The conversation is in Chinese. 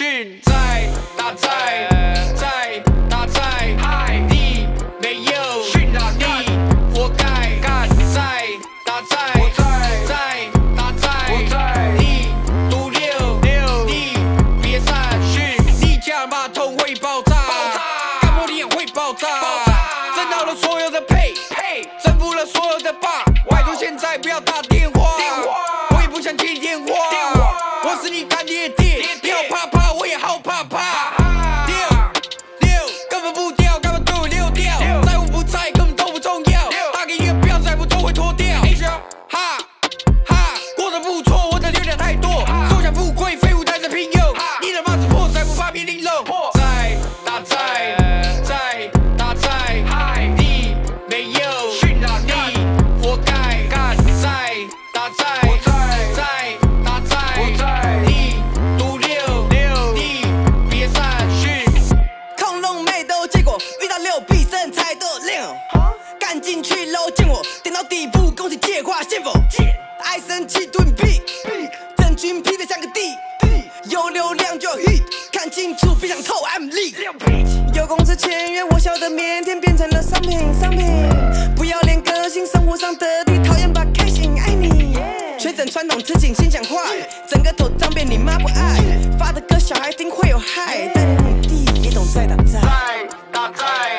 训，在打在，在打在，你没有训啊，你活该，干在打在，在打在，你读六，你别再训，你家马桶会爆炸，干玻璃也会爆炸，挣到了所有的配，征服了所有的霸，拜托现在不要打电话，我也不想接电话，我是你干爹爹，你好怕怕，我也好怕怕，根本不掉，干嘛对我溜掉，在我不在根本都不重要，打给你的票再不做会脱掉，哈哈，过得不错，我的流量太多，手想富贵，废物带着平庸，你的帽子破塞不怕别玲珑，在打在，在打在，你没有训啊，你活该，干在打在，在打在，你读六，你别再训。 恐龙妹都见过，遇到六臂身材都亮，赶紧去楼见我，点到底部，恭喜借花献佛，爱生气蹲屁，整群劈得像个地，有流量就 hit， 看清楚别想透 I'm Lizi， 有公司签约，我晓得腼腆变成了商品，不要脸个性，生活上得体，讨厌吧开心爱你，学整传统吃紧心讲话，整个头脏辫你妈不爱，发的歌小孩听会有害，但你弟也懂在打在。 打在。